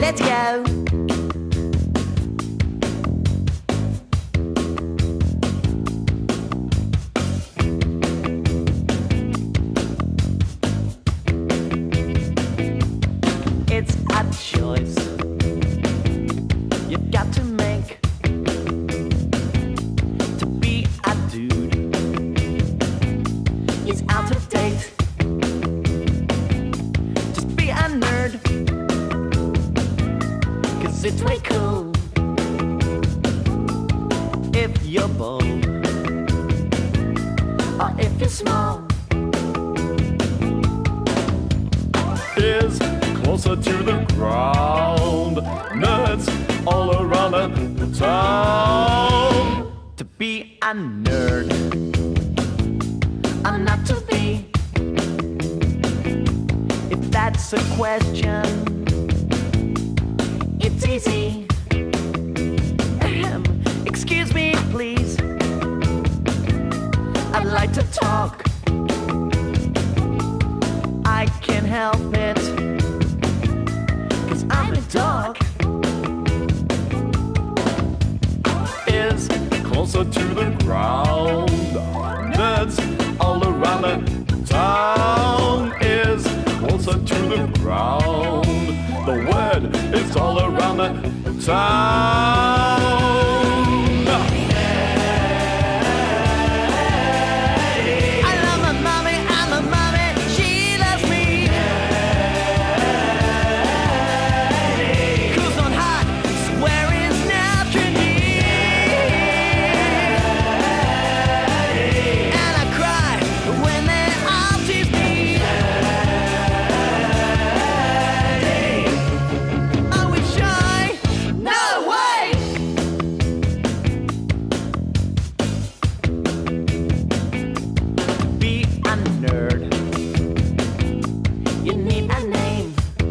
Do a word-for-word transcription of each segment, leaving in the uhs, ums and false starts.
let's go. It's a choice you've got to make. To be a dude is out of date. Just be a nerd, 'cause it's way cool. If you're bold, or if you're small, is closer to the ground. Nerds all around the town. To be a nerd, or not to be, if that's a question, it's easy. Ahem. Excuse me, please, I'd like to talk. I can't help it, 'cause I'm a dog. Is closer to the ground. Nerds all around the town. Is closer to the ground. The word is all around the town. I love my mommy, I'm a mommy, she loves me. 'Cause on hot, swearing's now trendy. And I cry when they all tease me. Are we shy? No way! Be a nerd, you need a name,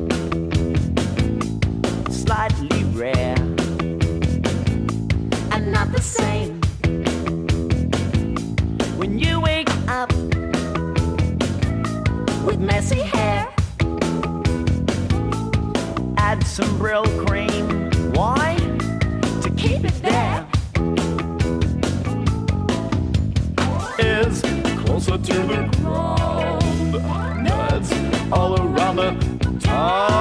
slightly rare and not the same. When you wake up with messy hair, add some Brill cream. Why? To keep it there. Is closer to the ground. Nerds all around the town.